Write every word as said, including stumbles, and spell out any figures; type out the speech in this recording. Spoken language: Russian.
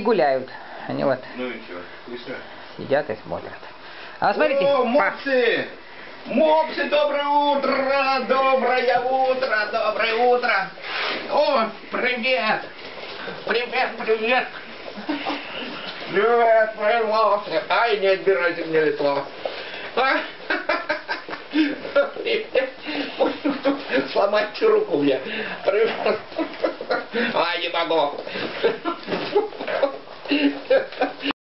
гуляют. Они вот Ну и что? И что? сидят и смотрят. А смотрите. О, мопсы! Мопсы, доброе утро! Доброе утро! Доброе утро! О, привет! Привет, привет! Привет, привет, мопсы! Ай, не отбирайте мне лицо! А? Привет! Сломайте руку мне! Привет! Ай, не могу!